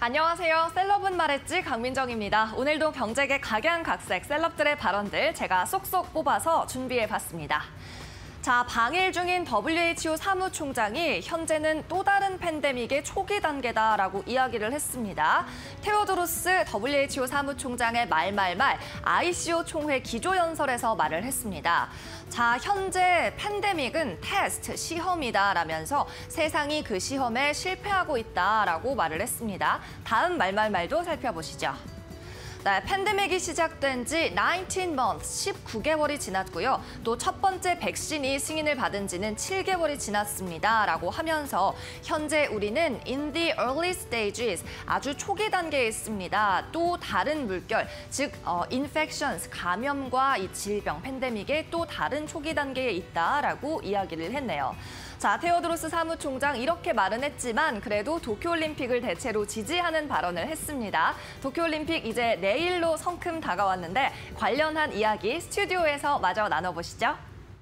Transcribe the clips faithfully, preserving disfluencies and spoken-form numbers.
안녕하세요. 셀럽은 말했지 강민정입니다. 오늘도 경제계 각양각색 셀럽들의 발언들 제가 쏙쏙 뽑아서 준비해봤습니다. 자, 방일 중인 더블유에이치오 사무총장이 현재는 또 다른 팬데믹의 초기 단계다라고 이야기를 했습니다. 테오도로스 더블유에이치오 사무총장의 말말말 아이씨오 총회 기조연설에서 말을 했습니다. 자, 현재 팬데믹은 테스트, 시험이다라면서 세상이 그 시험에 실패하고 있다라고 말을 했습니다. 다음 말말말도 살펴보시죠. 네, 팬데믹이 시작된 지 십구 months, 십구 개월이 지났고요. 또 첫 번째 백신이 승인을 받은 지는 칠 개월이 지났습니다. 라고 하면서 현재 우리는 in the early stages, 아주 초기 단계에 있습니다. 또 다른 물결, 즉 어, infections, 감염과 이 질병, 팬데믹의 또 다른 초기 단계에 있다라고 이야기를 했네요. 자, 테오도로스 사무총장 이렇게 말은 했지만 그래도 도쿄올림픽을 대체로 지지하는 발언을 했습니다. 도쿄올림픽 이제 내일로 성큼 다가왔는데 관련한 이야기 스튜디오에서 마저 나눠보시죠.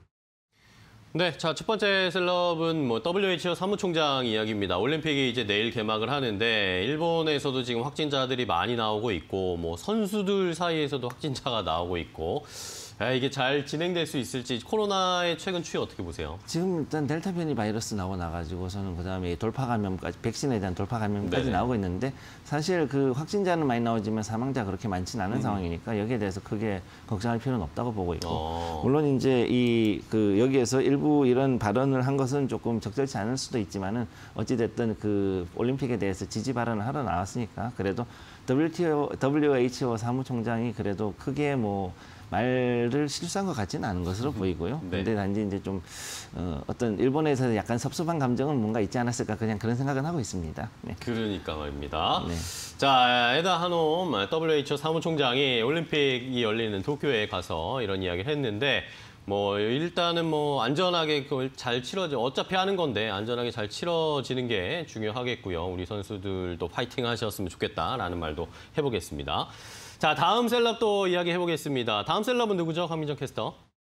네, 자, 첫 번째 셀럽은 뭐 더블유에이치오 사무총장 이야기입니다. 올림픽이 이제 내일 개막을 하는데 일본에서도 지금 확진자들이 많이 나오고 있고 뭐 선수들 사이에서도 확진자가 나오고 있고 아, 이게 잘 진행될 수 있을지 코로나의 최근 추이 어떻게 보세요? 지금 일단 델타 변이 바이러스 나오고 나가지고서는 그다음에 돌파 감염까지 백신에 대한 돌파 감염까지 네네. 나오고 있는데 사실 그 확진자는 많이 나오지만 사망자 그렇게 많지는 않은 음. 상황이니까 여기에 대해서 크게 걱정할 필요는 없다고 보고 있고 어. 물론 이제 이 그 여기에서 일부 이런 발언을 한 것은 조금 적절치 않을 수도 있지만은 어찌 됐든 그 올림픽에 대해서 지지 발언을 하러 나왔으니까 그래도 더블유티오, 더블유에이치오 사무총장이 그래도 크게 뭐 말을 실수한 것 같지는 않은 것으로 보이고요. 네. 근데 단지 이제 좀 어, 어떤 일본에서 약간 섭섭한 감정은 뭔가 있지 않았을까 그냥 그런 생각은 하고 있습니다. 네. 그러니까 말입니다. 네. 자, 에다 하놈 더블유에이치오 사무총장이 올림픽이 열리는 도쿄에 가서 이런 이야기를 했는데 뭐 일단은 뭐 안전하게 그걸 잘 치러져 어차피 하는 건데 안전하게 잘 치러지는 게 중요하겠고요. 우리 선수들도 파이팅 하셨으면 좋겠다라는 말도 해보겠습니다. 자, 다음 셀럽도 이야기해보겠습니다. 다음 셀럽은 누구죠? 강민정 캐스터.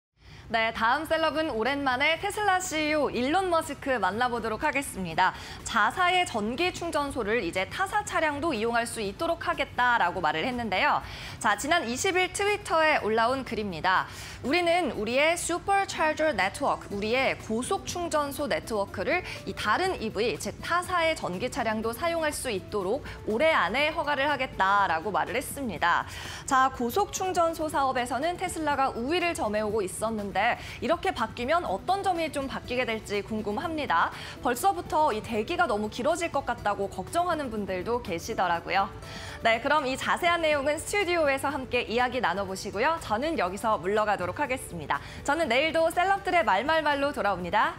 네, 다음 셀럽은 오랜만에 테슬라 씨이오 일론 머스크 만나보도록 하겠습니다. 자사의 전기 충전소를 이제 타사 차량도 이용할 수 있도록 하겠다라고 말을 했는데요. 자, 지난 이십 일 트위터에 올라온 글입니다. 우리는 우리의 슈퍼차저 네트워크, 우리의 고속 충전소 네트워크를 이 다른 이브이, 즉 타사의 전기 차량도 사용할 수 있도록 올해 안에 허가를 하겠다라고 말을 했습니다. 자, 고속 충전소 사업에서는 테슬라가 우위를 점해오고 있었는데 이렇게 바뀌면 어떤 점이 좀 바뀌게 될지 궁금합니다. 벌써부터 이 대기가 너무 길어질 것 같다고 걱정하는 분들도 계시더라고요. 네, 그럼 이 자세한 내용은 스튜디오에서 함께 이야기 나눠보시고요. 저는 여기서 물러가도록 하겠습니다. 저는 내일도 셀럽들의 말말말로 돌아옵니다.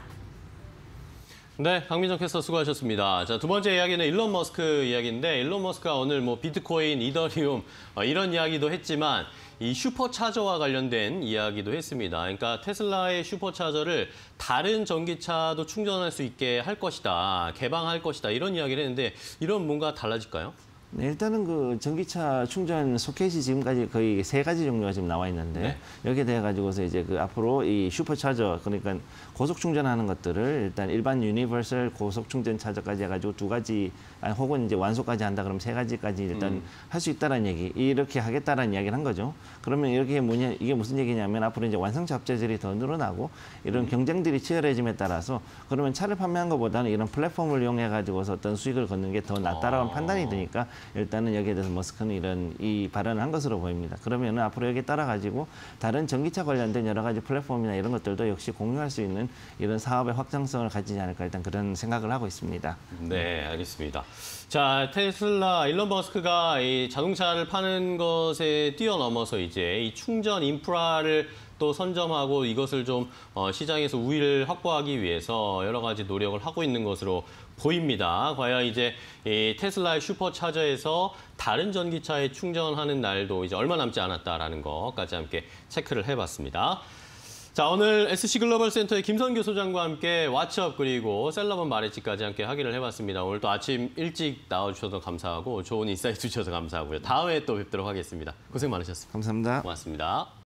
네, 강민정 캐스터 수고하셨습니다. 자, 두 번째 이야기는 일론 머스크 이야기인데 일론 머스크가 오늘 뭐 비트코인, 이더리움 어, 이런 이야기도 했지만 이 슈퍼차저와 관련된 이야기도 했습니다. 그러니까 테슬라의 슈퍼차저를 다른 전기차도 충전할 수 있게 할 것이다, 개방할 것이다 이런 이야기를 했는데 이런 뭔가 달라질까요? 네, 일단은 그 전기차 충전 소켓이 지금까지 거의 세 가지 종류가 지금 나와 있는데 네. 여기에 대해 가지고서 이제 그 앞으로 이 슈퍼차저 그러니까 고속 충전하는 것들을 일단 일반 유니버설 고속 충전 차저까지 해가지고 두 가지 아니 혹은 이제 완소까지 한다 그러면 세 가지까지 일단 음. 할 수 있다라는 얘기 이렇게 하겠다라는 이야기를 한 거죠. 그러면 이렇게 뭐냐 이게 무슨 얘기냐면 앞으로 이제 완성차 업체들이 더 늘어나고 이런 음. 경쟁들이 치열해짐에 따라서 그러면 차를 판매한 것보다는 이런 플랫폼을 이용해 가지고서 어떤 수익을 걷는 게 더 낫다라는 어. 판단이 드니까. 일단은 여기에 대해서 머스크는 이런 이 발언을 한 것으로 보입니다. 그러면은 앞으로 여기에 따라 가지고 다른 전기차 관련된 여러 가지 플랫폼이나 이런 것들도 역시 공유할 수 있는 이런 사업의 확장성을 가지지 않을까 일단 그런 생각을 하고 있습니다. 네, 알겠습니다. 자, 테슬라 일론 머스크가 이 자동차를 파는 것에 뛰어넘어서 이제 이 충전 인프라를 또 선점하고 이것을 좀 어, 시장에서 우위를 확보하기 위해서 여러 가지 노력을 하고 있는 것으로 보입니다. 과연 이제 이 테슬라의 슈퍼차저에서 다른 전기차에 충전하는 날도 이제 얼마 남지 않았다라는 것까지 함께 체크를 해봤습니다. 자, 오늘 에스씨 글로벌 센터의 김선규 소장과 함께 왓츠업 그리고 셀럽은 말했지까지 함께 확인을 해봤습니다. 오늘 또 아침 일찍 나와주셔서 감사하고 좋은 인사이트 주셔서 감사하고요. 다음에 또 뵙도록 하겠습니다. 고생 많으셨습니다. 감사합니다. 고맙습니다.